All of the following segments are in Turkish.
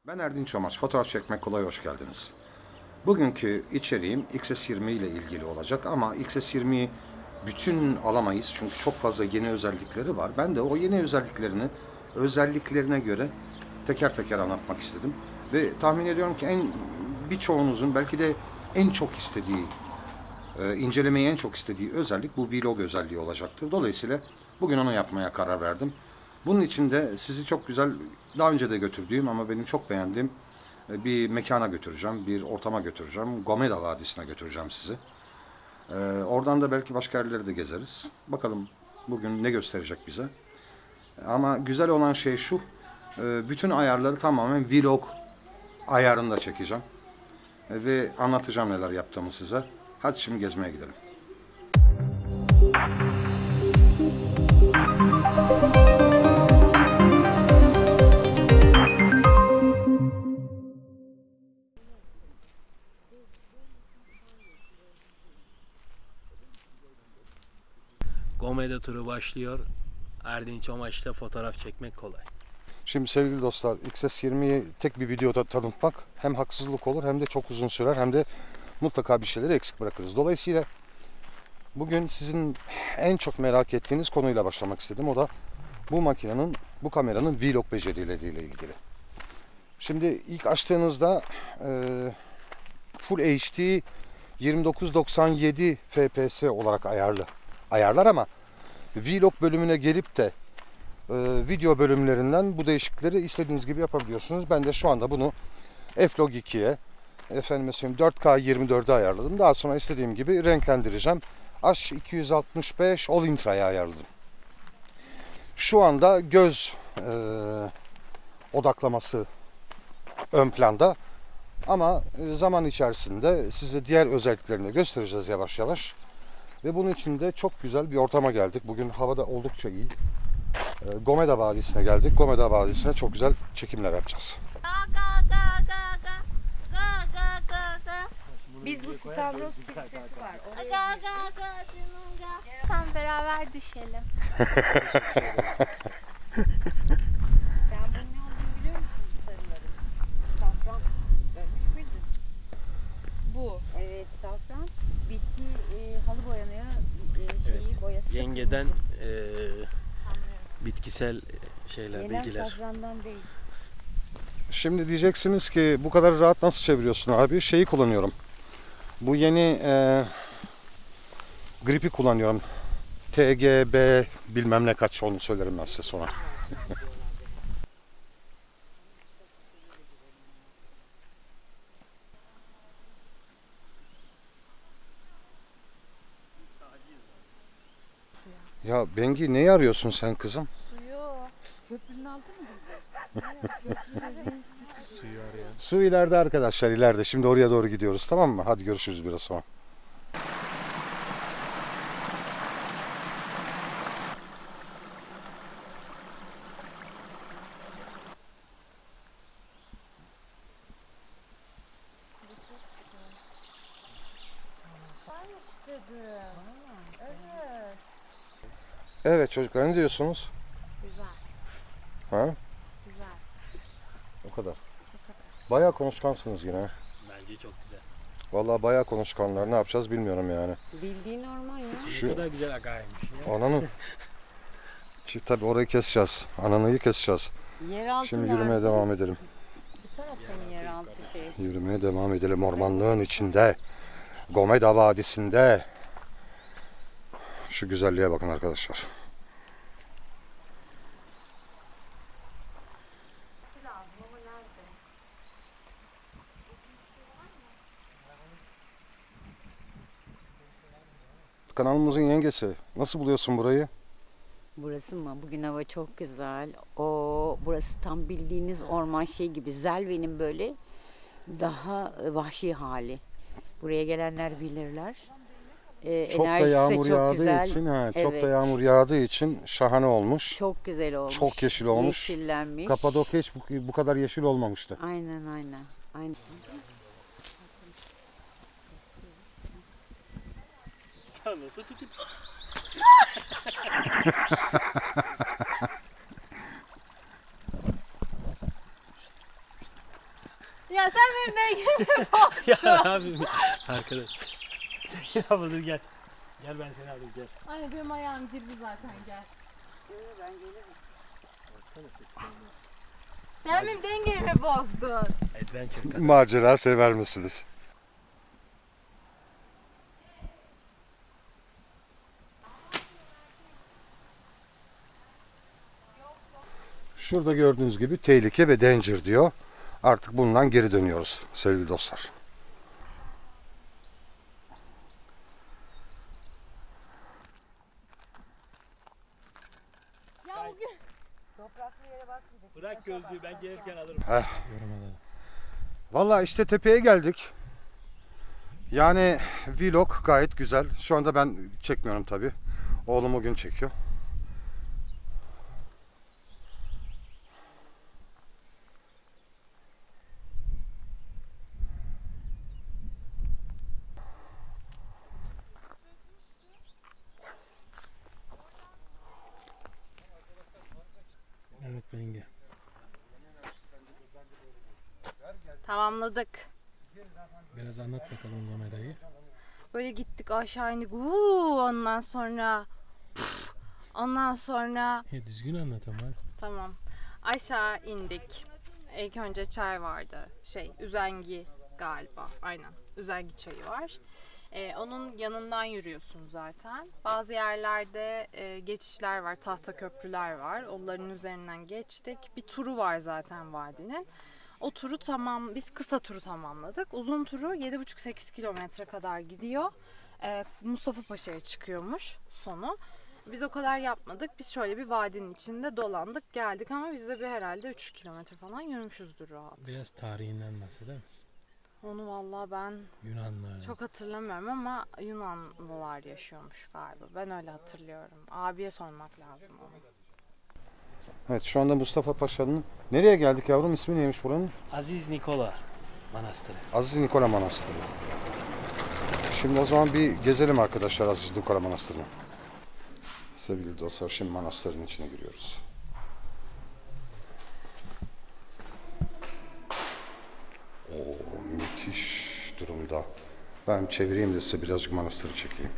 Ben Erdinç Omaç, fotoğraf çekmek kolay, hoş geldiniz. Bugünkü içeriğim XS20 ile ilgili olacak ama XS20'yi bütün alamayız çünkü çok fazla yeni özellikleri var. Ben de o yeni özelliklerine göre teker teker anlatmak istedim. Ve tahmin ediyorum ki birçoğunuzun belki de en çok istediği, incelemeyi en çok istediği özellik bu vlog özelliği olacaktır. Dolayısıyla bugün onu yapmaya karar verdim. Bunun için de sizi çok güzel, daha önce de götürdüğüm ama benim çok beğendiğim bir mekana götüreceğim, bir ortama götüreceğim. Gomeda Vadisi'ne götüreceğim sizi. Oradan da belki başka yerleri de gezeriz. Bakalım bugün ne gösterecek bize. Ama güzel olan şey şu, bütün ayarları tamamen vlog ayarında çekeceğim. Ve anlatacağım neler yaptığımı size. Hadi şimdi gezmeye gidelim. Gomeda turu başlıyor. Erdinç Omaç'ta fotoğraf çekmek kolay. Şimdi sevgili dostlar, XS20'yi tek bir videoda tanıtmak hem haksızlık olur hem de çok uzun sürer hem de mutlaka bir şeyleri eksik bırakırız. Dolayısıyla bugün sizin en çok merak ettiğiniz konuyla başlamak istedim. O da bu kameranın vlog becerileriyle ilgili. Şimdi ilk açtığınızda Full HD 29-97 FPS olarak ayarlar ama vlog bölümüne gelip de video bölümlerinden bu değişiklikleri istediğiniz gibi yapabiliyorsunuz. Ben de şu anda bunu F-Log 2'ye, 4K 24'e ayarladım. Daha sonra istediğim gibi renklendireceğim. H265 All Intra'ya ayarladım. Şu anda göz odaklaması ön planda. Ama zaman içerisinde size diğer özelliklerini göstereceğiz yavaş yavaş. Ve bunun için de çok güzel bir ortama geldik. Bugün hava da oldukça iyi. Gomeda Vadisi'ne geldik. Gomeda Vadisi'ne çok güzel çekimler yapacağız. Biz bu Stavros Kilisesi var. Tam beraber düşelim. Sen bunun ne olduğunu biliyor musun bu sarıların? Safran görmüş müydün? Bu. Evet, safran. Bitki halı boyanıyor. Boyası. Yengeden bitkisel bilgiler. Safrandan değil. Şimdi diyeceksiniz ki bu kadar rahat nasıl çeviriyorsun abi? Şeyi kullanıyorum. Bu yeni gripi kullanıyorum. TGB bilmem ne kaç, onu söylerim ben size sonra. Ya Bengi, neyi arıyorsun sen kızım? Suyu. Köprünün altı mı? Su ileride arkadaşlar, ileride. Şimdi oraya doğru gidiyoruz, tamam mı? Hadi görüşürüz biraz sonra. Varmış dedim. Evet. Evet çocuklar, ne diyorsunuz? Güzel. Ha? Güzel. O kadar. Bayağı konuşkansınız yine. Bence çok güzel. Vallahi bayağı konuşkanlar. Ne yapacağız bilmiyorum yani. Bildiğin orman ya. Şu kadar güzel agaymış ya. Ananı. Tabii orayı keseceğiz. Ananıyı keseceğiz. Yeraltı Şimdi nerede? yürümeye devam edelim. Bu tarafta mı yeraltı şeysi? Yürümeye devam edelim ormanlığın içinde. Gomeda Vadisi'nde. Şu güzelliğe bakın arkadaşlar. Kanalımızın yengesi. Nasıl buluyorsun burayı? Burası mı? Bugün hava çok güzel. Burası tam bildiğiniz orman gibi. Zelve'nin böyle daha vahşi hali. Buraya gelenler bilirler. Çok da Enerjisi yağmur çok yağdığı güzel. için, çok da Evet. yağmur yağdığı için şahane olmuş. Çok güzel olmuş. Çok yeşil olmuş. Yeşillenmiş. Kapadokya hiç bu kadar yeşil olmamıştı. Aynen. Nasıl tutup? benim dengemi bozdu. Ya abi arkadaş. Ya dur gel. Gel ben seni alayım gel. Anne benim ayağım girdi zaten gel. Ben gelirim. Sen benim dengemi bozdun. Adventure kadar. Macera sever misiniz? Şurada gördüğünüz gibi tehlike ve danger diyor. Artık bundan geri dönüyoruz sevgili dostlar. Ya bugün Topraklı yere basmayacak. Bırak gözlüğü ben gelirken alırım. Yorum alalım. Vallahi işte tepeye geldik. Yani vlog gayet güzel. Şu anda ben çekmiyorum tabii. Oğlum o gün çekiyor. Evet Bengi. tamamladık. Biraz anlat bakalım Gomeda'yı. Böyle gittik aşağı indik. Ondan sonra ondan sonra Ya düzgün anlat ama. tamam. Aşağı indik. İlk önce çay vardı. Üzengi galiba. Aynen. Üzengi çayı var. Onun yanından yürüyorsun zaten. Bazı yerlerde geçişler var. Tahta köprüler var. Onların üzerinden geçtik. Bir turu var zaten vadinin. O turu biz kısa turu tamamladık. Uzun turu 7,5-8 kilometre kadar gidiyor. Mustafa Paşa'ya çıkıyormuş sonu. Biz o kadar yapmadık. Biz şöyle bir vadinin içinde dolandık geldik ama biz de herhalde 3 kilometre falan yürümüşüzdür rahat. Biraz tarihinden bahseder misin? Onu vallahi ben Yunanlar. çok hatırlamıyorum ama Yunanlılar yaşıyormuş galiba. Ben öyle hatırlıyorum. Abiye sormak lazım onu. Evet şu anda Mustafa Paşa'nın... Nereye geldik yavrum? İsmi neymiş buranın? Aziz Nikola Manastırı. Aziz Nikola Manastırı. Şimdi o zaman bir gezelim arkadaşlar Aziz Nikola Manastırı'nı. Sevgili dostlar şimdi manastırın içine giriyoruz. Oo, müthiş durumda. Ben çevireyim de size birazcık manastırı çekeyim.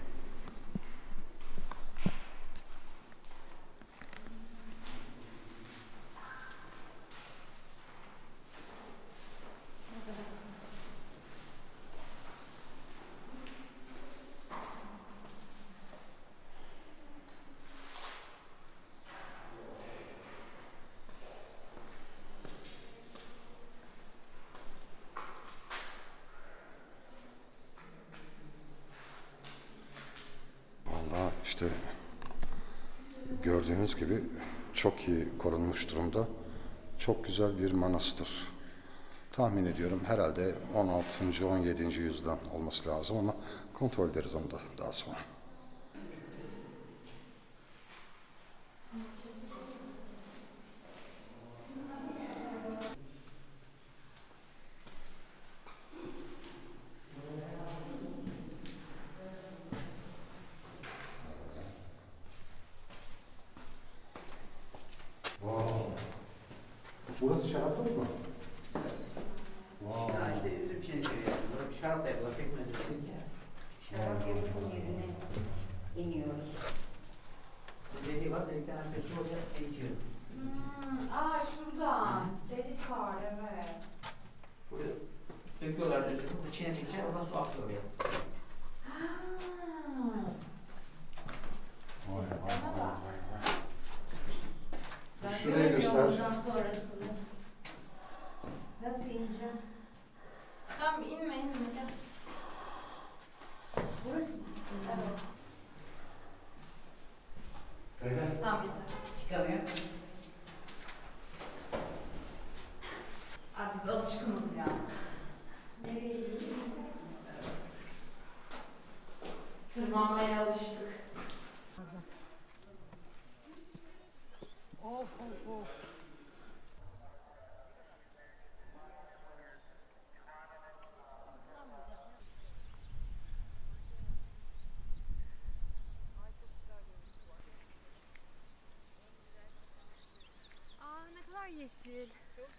Vallahi işte gördüğünüz gibi çok iyi korunmuş durumda. Çok güzel bir manastır. Tahmin ediyorum herhalde 16. 17. yüzyıldan olması lazım ama kontrol ederiz onu da daha sonra. Burası şaraplık mı? Ya işte üzüm çiğnesi yapılır, şarap da yapılır, pekmez de yapılır ya. Şarap yapım yerine iniyoruz. Dediği var, dedikten sonra su olacak, değişiyor. Şurada. Delik var evet. Burada döküyorlar üzümü, burada çiğnedikçe oradan su akıyor oraya. Şuraya göster. Ondan sonrasını. Nasıl ineceğim? Tamam inme gel. Burası mı? Evet. Tamam yeter. Çıkamıyor. Artık biz alışkınız ya. Nereye gidiyorsun? Tırmanmaya alıştık. Of of of. Ne kadar yeşil yeşil.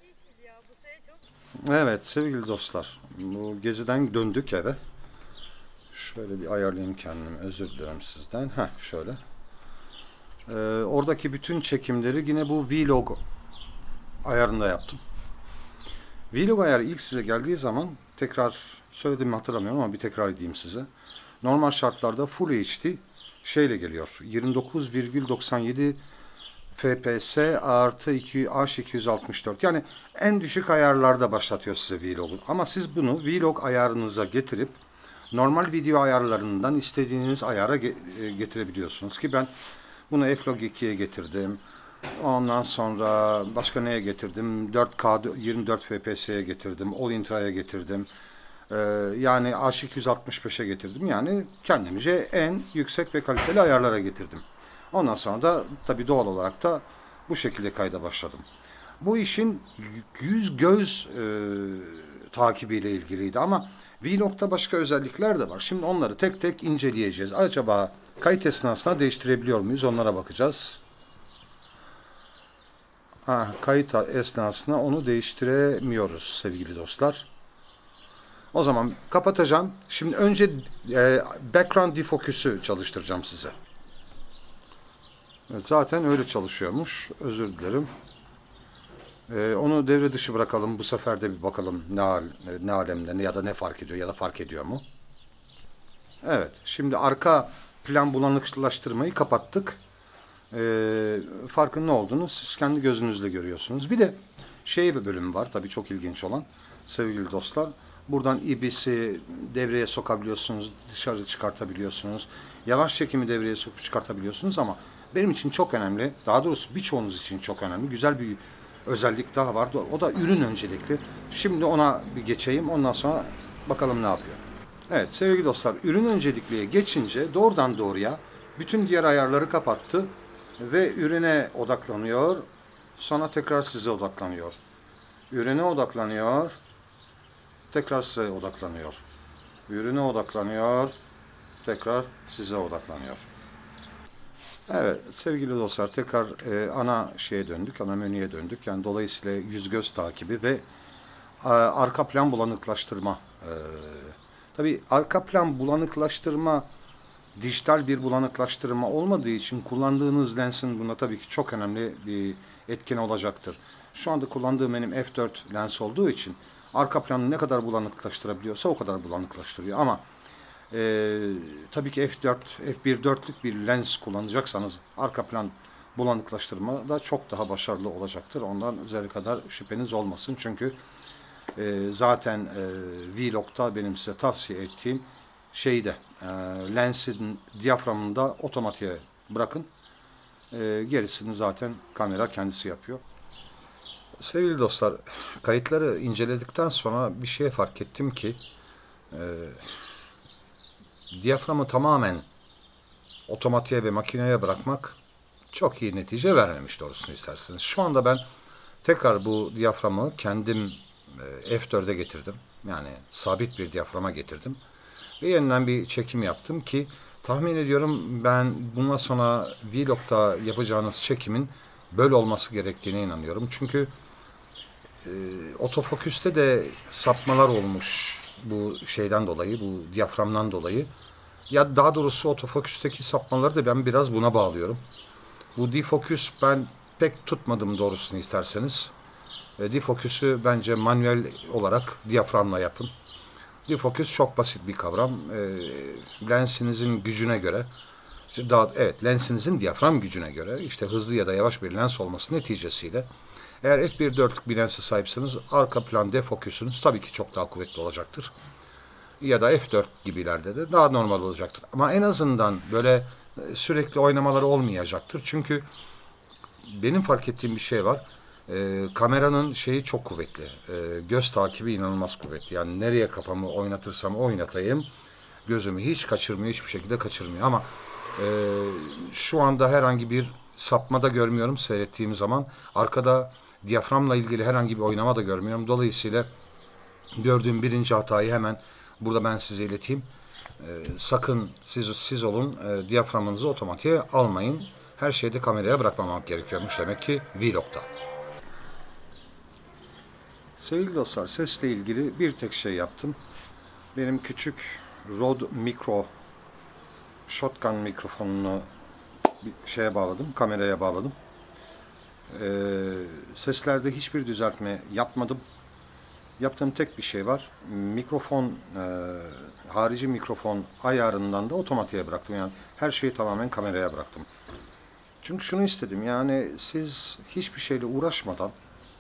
Evet sevgili dostlar, bu geziden döndük eve. Şöyle bir ayarlayayım kendimi, özür dilerim sizden. Şöyle. Oradaki bütün çekimleri yine bu vlog ayarında yaptım. Vlog ayarı ilk size geldiği zaman, tekrar söylediğimi hatırlamıyorum ama bir tekrar edeyim size. Normal şartlarda Full HD şeyle geliyor. 29,97 FPS artı H264. Yani en düşük ayarlarda başlatıyor size vlogu. Ama siz bunu vlog ayarınıza getirip normal video ayarlarından istediğiniz ayara getirebiliyorsunuz ki ben bunu F-Log 2'ye getirdim. Ondan sonra başka neye getirdim? 4K 24 FPS'ye getirdim. All Intra'ya getirdim. Yani H265'e getirdim. Yani kendimce en yüksek ve kaliteli ayarlara getirdim. Ondan sonra da tabii doğal olarak da bu şekilde kayda başladım. Bu işin yüz göz takibiyle ilgiliydi ama Vlog'da başka özellikler de var. Şimdi onları tek tek inceleyeceğiz. Acaba kayıt esnasında değiştirebiliyor muyuz? Onlara bakacağız. Kayıt esnasında onu değiştiremiyoruz sevgili dostlar. O zaman kapatacağım. Şimdi önce background defocus'u çalıştıracağım size. Evet, zaten öyle çalışıyormuş. Özür dilerim. Onu devre dışı bırakalım. Bu sefer de bir bakalım ne alemde ya da ne fark ediyor ya da fark ediyor mu? Evet. Şimdi arka plan bulanıklaştırmayı kapattık. Farkın ne olduğunu siz kendi gözünüzle görüyorsunuz. Bir de bir bölüm var. Tabii çok ilginç olan sevgili dostlar. Buradan IBIS'i devreye sokabiliyorsunuz. Dışarı çıkartabiliyorsunuz. Yavaş çekimi devreye sokup çıkartabiliyorsunuz ama benim için çok önemli. Daha doğrusu birçoğunuz için çok önemli. Güzel bir özellik daha var. O da ürün öncelikli. Şimdi ona bir geçeyim. Ondan sonra bakalım ne yapıyor. Evet sevgili dostlar, ürün öncelikliye geçince doğrudan doğruya bütün diğer ayarları kapattı ve ürüne odaklanıyor. Sonra tekrar size odaklanıyor. Ürüne odaklanıyor. Tekrar size odaklanıyor. Ürüne odaklanıyor. Tekrar size odaklanıyor. Evet sevgili dostlar, tekrar ana döndük, ana menüye döndük. Yani dolayısıyla yüz göz takibi ve arka plan bulanıklaştırma. Tabii arka plan bulanıklaştırma dijital bir bulanıklaştırma olmadığı için kullandığınız lensin buna tabii ki çok önemli bir etken olacaktır. Şu anda kullandığım benim f4 lens olduğu için arka planı ne kadar bulanıklaştırabiliyorsa o kadar bulanıklaştırıyor. Ama tabii ki f1.4'lük bir lens kullanacaksanız arka plan bulanıklaştırma da çok daha başarılı olacaktır. Ondan zerre kadar şüpheniz olmasın. Çünkü zaten Vlog'da benim size tavsiye ettiğim lensin diyaframında otomatiğe bırakın. Gerisini zaten kamera kendisi yapıyor. Sevgili dostlar, kayıtları inceledikten sonra bir şey fark ettim ki diyaframı tamamen otomatiğe ve makineye bırakmak çok iyi netice vermemiş doğrusunu isterseniz. Şu anda ben tekrar bu diyaframı kendim F4'e getirdim. Yani sabit bir diyaframa getirdim. Ve yeniden bir çekim yaptım ki tahmin ediyorum ben bundan sonra Vlog'da yapacağınız çekimin böyle olması gerektiğine inanıyorum. Çünkü otofoküste de sapmalar olmuş bu şeyden dolayı, bu diyaframdan dolayı. Ya daha doğrusu otofoküsteki sapmaları da ben biraz buna bağlıyorum. Bu defoküs ben pek tutmadım doğrusunu isterseniz. Defoküsü bence manuel olarak diyaframla yapın. Defoküs çok basit bir kavram. Lensinizin gücüne göre, lensinizin diyafram gücüne göre işte hızlı ya da yavaş bir lens olması neticesiyle eğer f1.4'lük bir lense sahipseniz arka plan defoküsünüz tabii ki çok daha kuvvetli olacaktır. Ya da f4 gibilerde de daha normal olacaktır. Ama en azından böyle sürekli oynamaları olmayacaktır. Çünkü benim fark ettiğim bir şey var. Kameranın çok kuvvetli. Göz takibi inanılmaz kuvvetli. Yani nereye kafamı oynatırsam oynatayım gözümü hiç kaçırmıyor, hiçbir şekilde kaçırmıyor. Ama şu anda herhangi bir sapma da görmüyorum seyrettiğim zaman. Arkada diyaframla ilgili herhangi bir oynama da görmüyorum. Dolayısıyla gördüğüm birinci hatayı hemen burada ben size ileteyim. Sakın siz olun, diyaframınızı otomatiğe almayın. Her şeyde kameraya bırakmamak gerekiyormuş demek ki Vlog'da. Sevgili dostlar, sesle ilgili bir tek şey yaptım. Benim küçük Rode Micro shotgun mikrofonunu bir şeye bağladım, kameraya bağladım. Seslerde hiçbir düzeltme yapmadım. Yaptığım tek bir şey var. Mikrofon, harici mikrofon ayarından da otomatiğe bıraktım. Yani her şeyi tamamen kameraya bıraktım. Çünkü şunu istedim, yani siz hiçbir şeyle uğraşmadan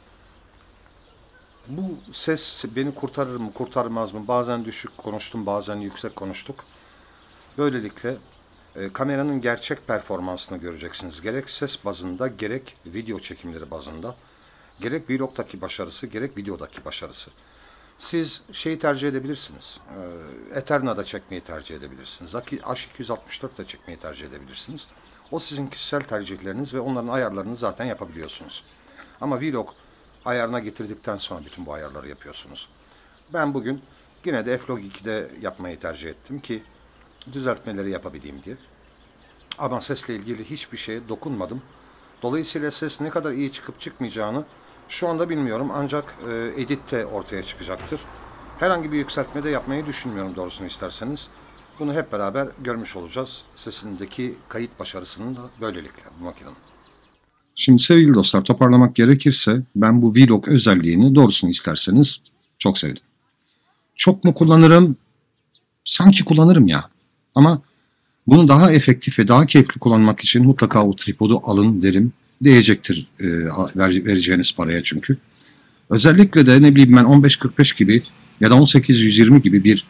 bu ses beni kurtarır mı, kurtarmaz mı? Bazen düşük konuştum, bazen yüksek konuştuk. Böylelikle kameranın gerçek performansını göreceksiniz. Gerek ses bazında, gerek video çekimleri bazında. Gerek vlog'daki başarısı, gerek videodaki başarısı. Siz şeyi tercih edebilirsiniz. Eterna'da çekmeyi tercih edebilirsiniz. H264'da çekmeyi tercih edebilirsiniz. O sizin kişisel tercihleriniz ve onların ayarlarını zaten yapabiliyorsunuz. Ama vlog ayarına getirdikten sonra bütün bu ayarları yapıyorsunuz. Ben bugün yine de F-Log 2'de yapmayı tercih ettim ki düzeltmeleri yapabileyim diye. Ama sesle ilgili hiçbir şeye dokunmadım. Dolayısıyla ses ne kadar iyi çıkıp çıkmayacağını şu anda bilmiyorum, ancak editte ortaya çıkacaktır. Herhangi bir yükseltme de yapmayı düşünmüyorum doğrusunu isterseniz. Bunu hep beraber görmüş olacağız. Sesindeki kayıt başarısının da böylelikle bu makinenin. Şimdi sevgili dostlar, toparlamak gerekirse ben bu vlog özelliğini doğrusunu isterseniz çok sevdim. Çok mu kullanırım? Sanki kullanırım ya. Ama bunu daha efektif ve daha keyifli kullanmak için mutlaka o tripodu alın derim. Değecektir vereceğiniz paraya çünkü. Özellikle de ne bileyim ben 15-45 gibi ya da 18-120 gibi bir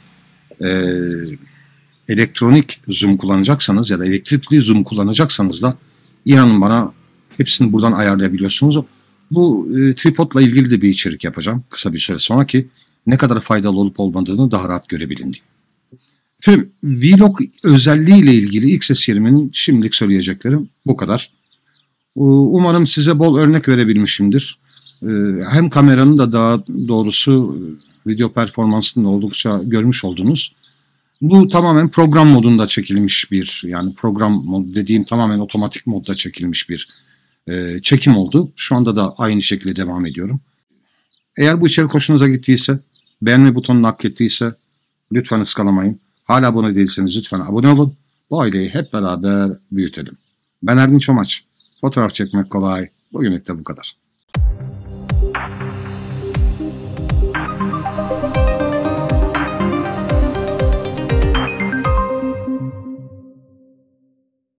elektronik zoom kullanacaksanız ya da elektrikli zoom kullanacaksanız da inanın bana hepsini buradan ayarlayabiliyorsunuz. Bu tripodla ilgili de bir içerik yapacağım kısa bir süre sonra ki ne kadar faydalı olup olmadığını daha rahat görebilin diye. Efendim, vlog özelliğiyle ilgili XS20'nin şimdilik söyleyeceklerim bu kadar. Umarım size bol örnek verebilmişimdir. Hem kameranın da daha doğrusu video performansını oldukça görmüş oldunuz. Bu tamamen program modunda çekilmiş bir, yani program mod dediğim tamamen otomatik modda çekilmiş bir çekim oldu. Şu anda da aynı şekilde devam ediyorum. Eğer bu içerik hoşunuza gittiyse, beğenme butonunu hak ettiyse lütfen ıskalamayın. Hala abone değilseniz lütfen abone olun. Bu aileyi hep beraber büyütelim. Ben Erdinç Omaç. Fotoğraf çekmek kolay. Bugünlük de bu kadar.